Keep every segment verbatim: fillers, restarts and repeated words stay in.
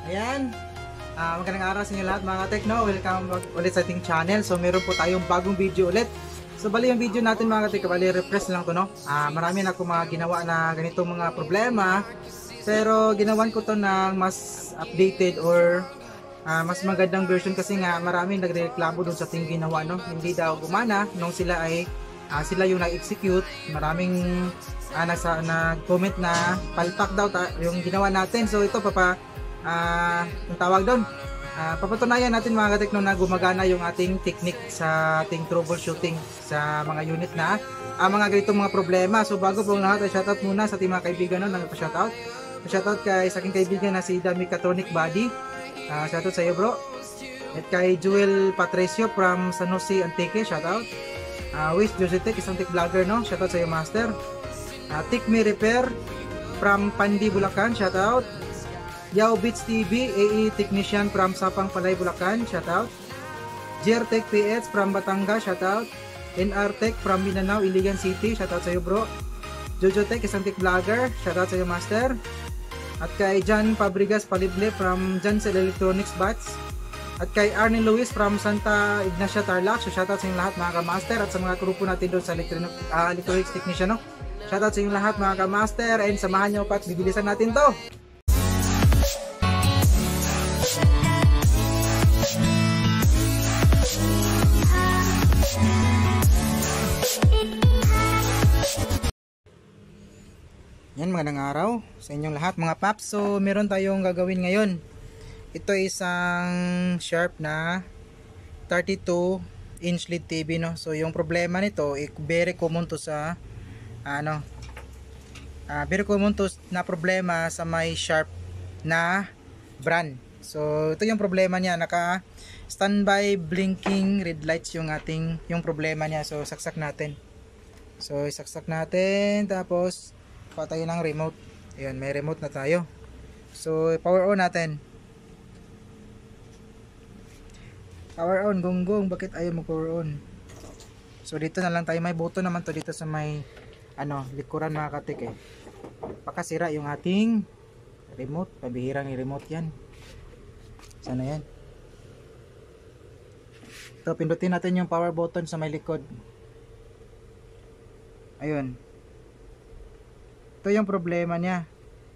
Ayan, uh, magandang araw sa inyo lahat mga ka-tekno. Welcome ulit sa ating channel. So meron po tayong bagong video ulit. So bali yung video natin mga ka-tekno, bali refresh lang to, no. uh, Marami na akong mga ginawa na ganitong mga problema, pero ginawan ko to ng mas updated or uh, mas magandang version, kasi nga maraming nagreklamo dun sa ating ginawa, no. Hindi daw gumana nung sila ay uh, sila yung nag-execute. Maraming uh, nag-comment na palpak daw yung ginawa natin. So ito papa uh, ang tawag doon, uh, papatunayan natin mga ka-tekno na gumagana yung ating technique sa ating troubleshooting sa mga unit na uh, mga ganitong mga problema. So bago po lahat ay shoutout muna sa ating mga kaibigan, no, na nagpa-shoutout. Shoutout kay sa aking kaibigan na si Dami Mechatronic Body, uh, shoutout sa iyo bro. At kay Jewel Patricio from San Jose Antique, shoutout. uh, Wish Jositech, isang tech vlogger, no, shoutout sa iyo master. uh, Tick Me Repair from Pandi Bulacan, shoutout. Yao Beats T V, A E Technician from Sapang Palay, Bulacan, shoutout. Jertech P S from Batangas, shoutout. N R Tech from Mindanao, Iligan City, shoutout sa iyo bro. Jojo Tech, isang tech vlogger, shoutout sa iyo master. At kay John Fabregas Palible from Jansen Electronics Bats. At kay Arnie Luis from Santa Ignacia Tarlac, so shoutout sa inyo lahat mga ka-master. At sa mga grupo natin doon sa electronic, uh, electronics technician, no? Shoutout sa inyo lahat mga ka-master, and samahan nyo pa at bibilisan natin to. Yan, magandang araw sa inyong lahat mga paps. So meron tayong gagawin ngayon. Ito ay isang sharp na thirty-two inch L E D T V, no. So yung problema nito, eh, very common to sa ano uh, very common to na problema sa may sharp na brand. So ito yung problema niya, naka standby blinking red lights yung ating yung problema niya. So saksak natin. So isaksak natin, tapos patayin ng remote. Ayan, may remote na tayo. So power on natin. Power on, gonggong. Bakit ayaw mag power on? So dito na lang tayo. May button naman to dito sa may ano, likuran mga katik, eh. Pakasira yung ating remote. Pabihirang remote yan. Sana yan. Ito, pindutin natin yung power button sa may likod. Ayun. Ito yung problema niya.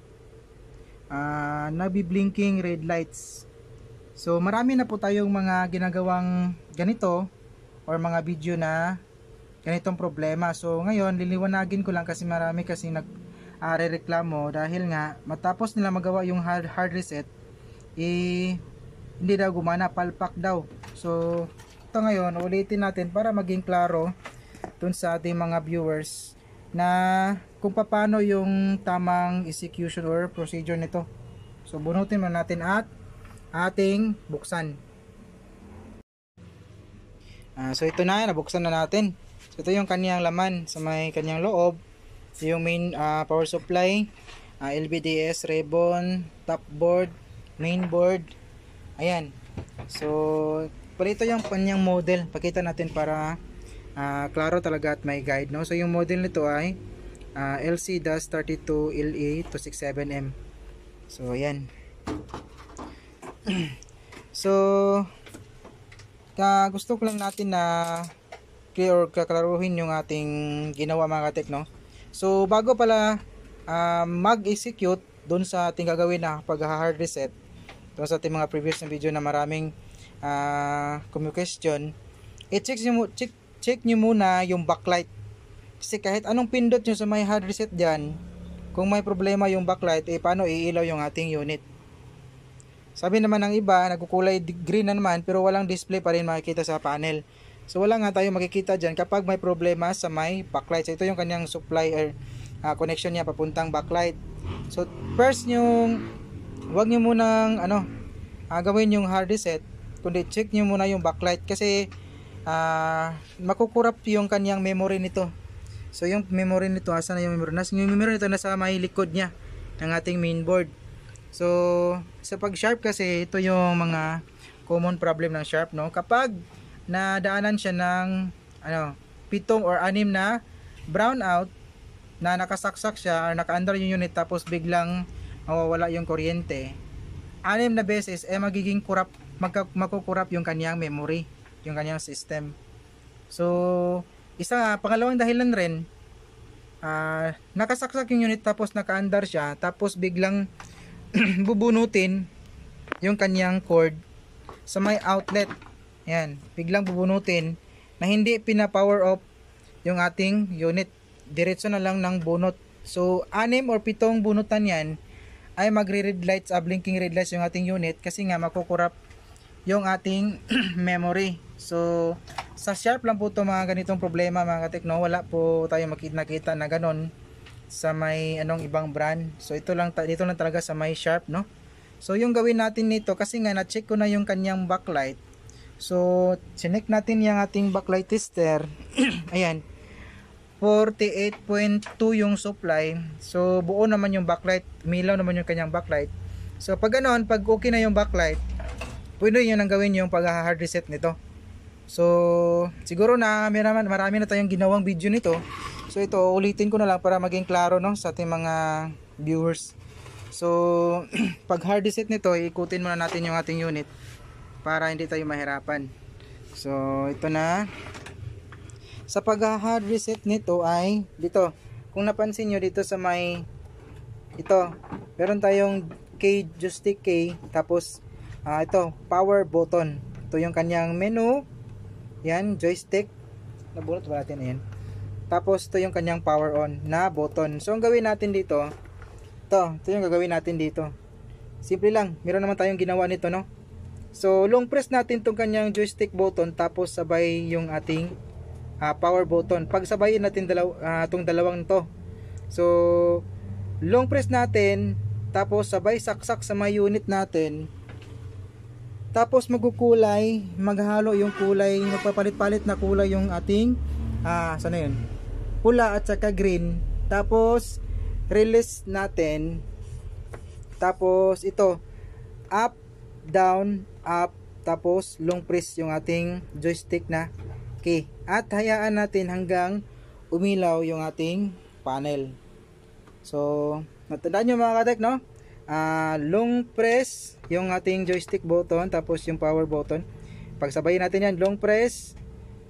Uh, nabiblinking red lights. So marami na po tayong mga ginagawang ganito or mga video na ganitong problema. So ngayon liliwanagin ko lang kasi marami kasi nag uh, re-reklamo dahil nga matapos nila magawa yung hard, hard reset, eh, hindi daw gumana, palpak daw. So ito ngayon ulitin natin para maging klaro dun sa ating mga viewers na kung paano yung tamang execution or procedure nito. So bunutin mo natin at ating buksan. Uh, so ito na, nabuksan na natin. So ito yung kanyang laman sa may kanyang loob. Yung main uh, power supply, uh, L V D S, ribbon, top board, main board. Ayan. So pero ito yung kanyang model. Pakita natin para uh, klaro talaga at may guide, no? So yung model nito ay uh, L C thirty-two L E two sixty-seven M. So ayan. So ka gusto ko lang natin na clear or kaklaruhin yung ating ginawa mga katek, no? So bago pala uh, mag-execute doon sa ating gagawin na pag hard reset, doon sa ating mga previous na video na maraming uh, question, i-check nyo, check, check nyo muna yung backlight. Kasi kahit anong pindot nyo sa may hard reset dyan, kung may problema yung backlight, eh paano iilaw yung ating unit? Sabi naman ng iba, nagkukulay green na naman pero walang display pa rin makikita sa panel. So wala nga tayo makikita dyan kapag may problema sa may backlight. So ito yung kanyang supply or uh, connection niya papuntang backlight. So first yung wag nyo munang ano, uh, gawin yung hard reset, kundi check nyo muna yung backlight kasi uh, makukurap yung kanyang memory nito. So yung memory nito, asa na yung memory? Nas, yung memory nito nasa may likod niya ng ating mainboard. So sa pag sharp kasi ito yung mga common problem ng sharp, no? Kapag nadaanan siya ng ano, pitong or anim na brownout na nakasaksak siya or naka-under yung unit tapos biglang mawawala yung kuryente, anim na beses eh magiging kurap, magka, makukurap yung kanyang memory, yung kanyang system. So isa pangalawang dahilan rin, uh, nakasaksak yung unit tapos nakaandar siya, tapos biglang bubunutin yung kanyang cord sa may outlet. Yan, biglang bubunutin na hindi pina-power off yung ating unit, diretso na lang ng bunot. So anim or pitong bunutan yan ay magre-red lights, uh, blinking red lights yung ating unit kasi nga makukurap yung ating memory. So sa Sharp lang po ito mga ganitong problema mga katekno, wala po tayo makita na ganon sa may anong ibang brand. So ito lang, dito lang talaga sa may Sharp, no? So yung gawin natin nito, kasi nga na-check ko na yung kanyang backlight. So chinek natin yung ating backlight tester. Ayan, forty-eight point two yung supply. So buo naman yung backlight, milaw naman yung kanyang backlight. So pag ganoon, pag okay na yung backlight, pwede nyo nang gawin yung pag-hard reset nito. So siguro na marami, marami na tayong ginawang video nito. So ito ulitin ko na lang para maging klaro, no, sa ating mga viewers. So pag hard reset nito, ikutin muna natin yung ating unit para hindi tayo mahirapan. So ito na. Sa pag-hard reset nito ay dito, kung napansin nyo dito sa may ito, meron tayong K, joystick K, tapos uh, ito, power button. Ito yung kanyang menu. Yan, joystick. Nabunot ba natin? Ayan. Tapos ito yung kanyang power on na button. So ang gawin natin dito, ito, ito yung gagawin natin dito. Simple lang, meron naman tayong ginawa nito, no? So long press natin itong kanyang joystick button, tapos sabay yung ating Uh, power button. Pagsabayin natin dalaw, uh, itong dalawang to. So long press natin, tapos sabay saksak sa may unit natin, tapos magkukulay, maghalo yung kulay, magpapalit-palit na kulay yung ating ah, uh, sana yun, pula at saka green. Tapos release natin, tapos ito up, down, up, tapos long press yung ating joystick na key, at hayaan natin hanggang umilaw yung ating panel. So natandaan nyo mga katek, no? Uh, long press yung ating joystick button, tapos yung power button. Pagsabayin natin yan, long press,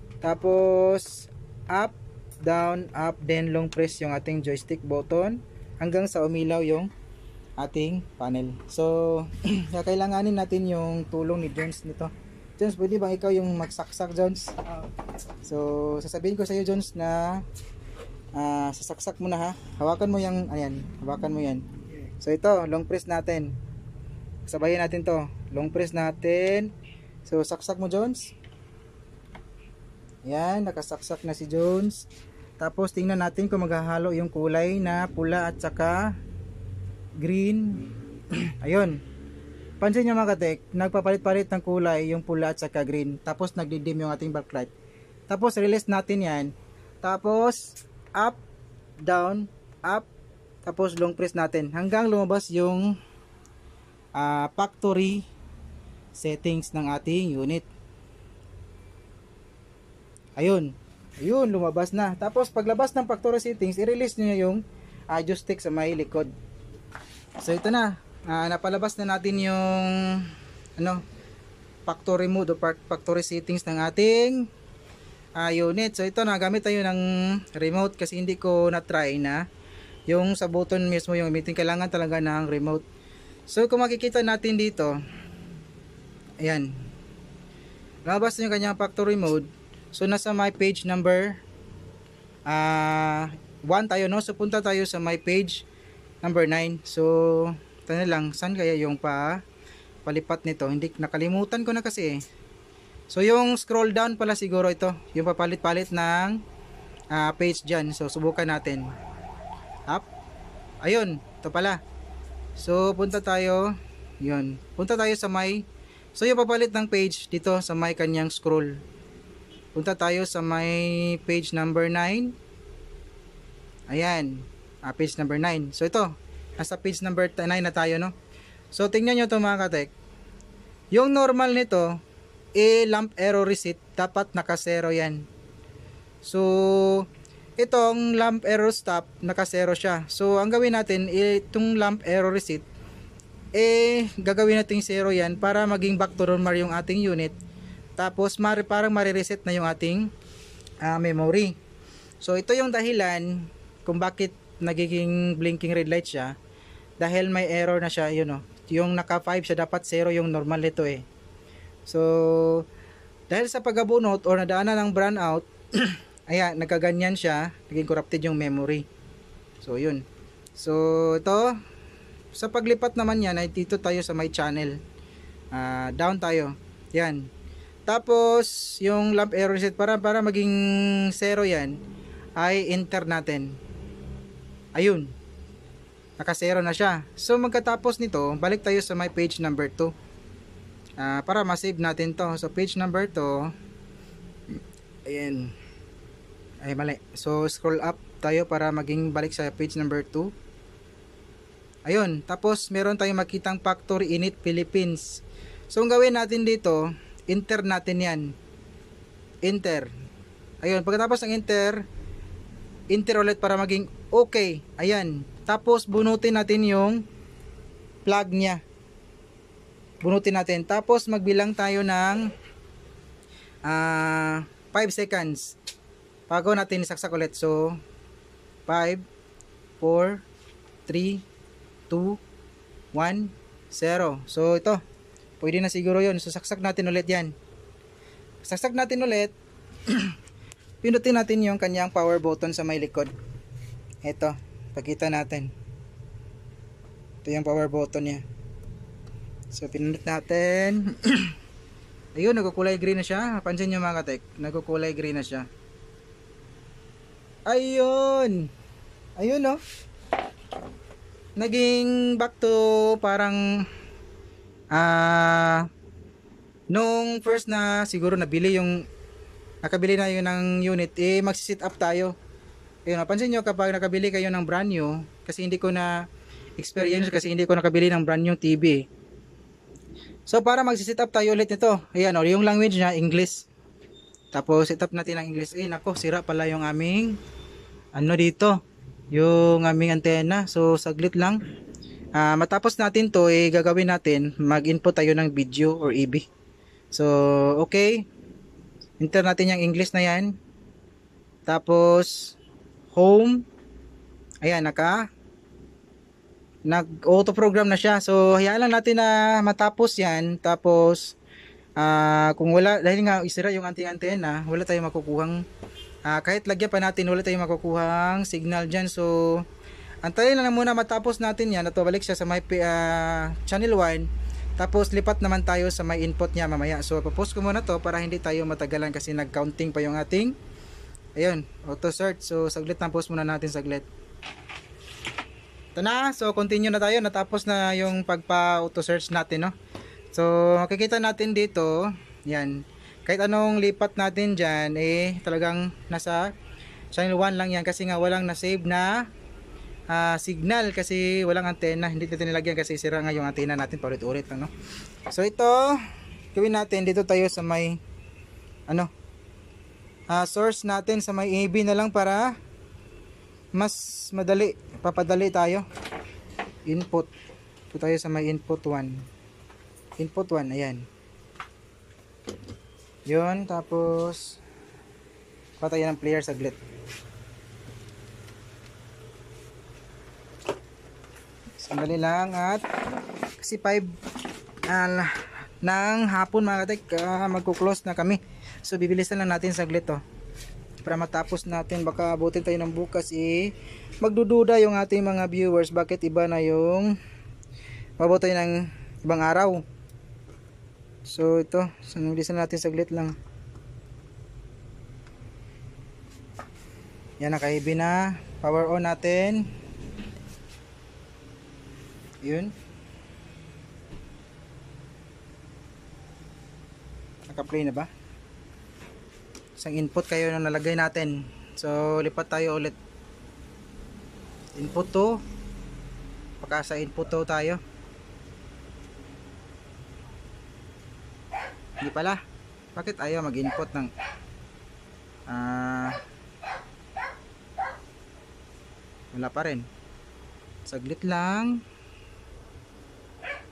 tapos up, down, up, then long press yung ating joystick button hanggang sa umilaw yung ating panel. So kailanganin natin yung tulong ni Jones nito. Jones, pwede bang ikaw yung magsaksak, Jones? So sasabihin ko sa iyo, Jones, na uh, sasaksak mo na, ha. Hawakan mo yung, ayan, hawakan mo yan. So ito, long press natin. Sabayin natin to. Long press natin. So saksak mo, Jones. Ayan, nakasaksak na si Jones. Tapos tingnan natin kung maghahalo yung kulay na pula at saka green. Ayun. Pansin nyo mga katek, nagpapalit-palit ng kulay yung pula at saka green. Tapos nagdidim yung ating backlight. Tapos release natin yan. Tapos up, down, up. Tapos long press natin hanggang lumabas yung uh, factory settings ng ating unit. Ayun. Ayun, lumabas na. Tapos paglabas ng factory settings, i-release nyo yung uh, joystick sa may likod. So ito na. Uh, napalabas na natin yung ano, factory mode o factory settings ng ating uh, unit. So ito na, gamit tayo ng remote kasi hindi ko na-try na yung sa button mismo yung meeting. Kailangan talaga ng remote. So kung makikita natin dito, ayan, lumabas na yung kanyang factory mode. So nasa my page number uh, one tayo, no? So punta tayo sa my page number nine. So ito na lang, saan kaya yung pa palipat nito? Hindi, nakalimutan ko na kasi eh. So yung scroll down pala siguro ito, yung papalit-palit ng uh, page dyan. So subukan natin. Up. Ayun, ito pala. So punta tayo, yun, punta tayo sa my, so yung papalit ng page dito sa my kanyang scroll. Punta tayo sa my page number nine. Ayan, uh, page number nine. So ito, nasa page number nine na tayo, no? So tingnan nyo ito mga katek. Yung normal nito, eh, lamp error reset, dapat naka-zero yan. So itong lamp error stop, naka-zero siya. So ang gawin natin, itong lamp error reset, eh gagawin natin zero yan para maging back to normal yung ating unit. Tapos mari, parang marireset na yung ating uh, memory. So ito yung dahilan kung bakit nagiging blinking red light siya, dahil may error na siya. Yun, oh, yung naka five siya, dapat zero yung normal nito eh. So dahil sa pagabunot or nadaanan ng brownout, ayan, nagkaganyan siya, naging corrupted yung memory. So yun. So ito, sa paglipat naman yan ay dito tayo sa my channel, uh, down tayo, yan. Tapos yung lamp error reset, para para maging zero yan, ay enter natin. Ayun, naka zero na siya. So magkatapos nito, balik tayo sa my page number two, uh, para ma-save natin to. So page number two, ayan, ay mali. So scroll up tayo para maging balik sa page number two. Ayun, tapos meron tayong makitang factory init Philippines. So ang gawin natin dito, enter natin yan. Enter. Ayun, pagkatapos ng enter, enter ulit para maging okay. Ayan, tapos bunutin natin yung plug nya. Bunutin natin. Tapos magbilang tayo ng uh, five seconds bago natin isaksak ulit. So five, four, three, two, one, zero. So ito, pwede na siguro yun. So saksak natin ulit yan. Saksak natin ulit. Pinutin natin yung kanyang power button sa may likod. Ito, pakita natin. Ito yung power button niya. So pinundot natin. Ayun, nagkukulay green na siya. Pansin nyo mga katek, nagkukulay green na siya. Ayun. Ayun, oh. Naging back to parang ah uh, nung first na siguro nabili yung nakabili na yun ng unit, eh magsi-set up tayo. Ayun, napansin nyo kapag nakabili kayo ng brand new, kasi hindi ko na experience, kasi hindi ko nakabili ng brand new T V. So para magsi-set up tayo ulit nito, ayan, o, yung language niya English. Tapos set up natin ang English. Eh nako, sira pala yung aming ano dito, yung aming antena. So saglit lang, uh, matapos natin to, eh gagawin natin, mag-input tayo ng video or E B. So okay, enter natin yung English na yan. Tapos home, ayan, naka nag auto program na siya. So hayaan lang natin na matapos yan. Tapos uh, kung wala, dahil nga isira yung ating antena, wala tayong makukuhang Uh, kahit lagyan pa natin, wala tayong makukuhang signal dyan. So antayin lang muna matapos natin yan, at balik siya sa my uh, channel one. Tapos lipat naman tayo sa my input niya mamaya. So papost ko muna to para hindi tayo matagalan, kasi nag counting pa yung ating, ayun, auto search. So saglit na, post muna natin saglit. Ito na, so continue na tayo. Natapos na yung pagpa auto search natin, no? So makikita natin dito, yan, kahit anong lipat natin dyan, eh talagang nasa channel one lang yan, kasi nga walang na-save na uh, signal, kasi walang antena. Hindi natin nilagyan kasi sira nga yung antena natin, paulit-ulit lang, no? So ito, gawin natin, dito tayo sa may ano, uh, source natin, sa may A B na lang para mas madali, papadali tayo. Input, ito tayo sa may input one. Input one, ayan. Yun, tapos patayin ng player saglit. Sandali lang, at kasi five uh, ng hapon mga katek, uh, magko-close na kami. So bibilisan lang natin saglit to, para matapos natin. Baka abutin tayo ng bukas, eh magdududa yung ating mga viewers, bakit iba na yung mabuti ng ibang araw. So ito, sanbilisan natin saglit lang. Yan, naka-I B na. Power on natin. Yun. Naka-play na ba? Isang input kayo na nalagay natin. So lipat tayo ulit. Input to. Pagka sa input to tayo. Hindi pala. Bakit ayaw mag-input ng ah uh, wala pa rin. Saglit lang.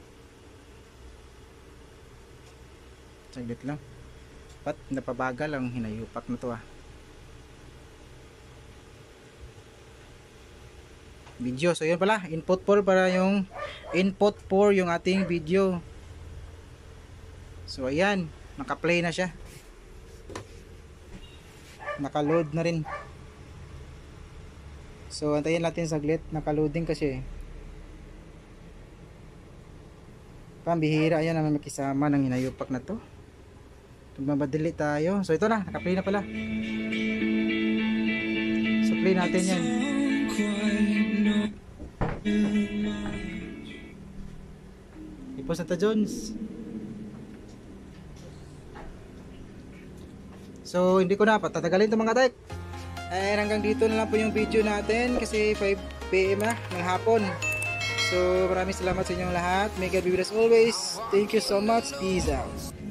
Saglit lang. Pat napabagal ang hinayupak na to ah. Video. So yun pala, input for para yung input for yung ating video. So ayan, naka-play na siya. Naka-load na rin. So antayin natin saglit, naka-loading kasi. Pambihira, ayan naman makisama ng hinayupak na to. Magmamadali tayo. So ito na, naka-play na pala. So play natin yan. Ipos na ta Jones. So hindi ko na patatagalin ito mga tek. Eh hanggang dito na lang po yung video natin kasi five p m na ng hapon. So maraming salamat sa inyong lahat. May God be with us always. Thank you so much. Peace out.